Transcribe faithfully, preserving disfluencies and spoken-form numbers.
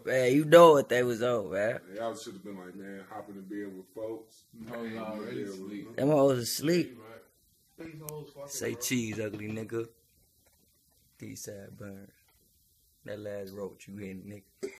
Man, you know what they was on, man. Y'all should have been like, man, hop in the bed with folks. I was already asleep. Them hoes asleep. These hoes fucking Say bro. cheese, ugly nigga. These side burns. That last roach you hitting, nigga.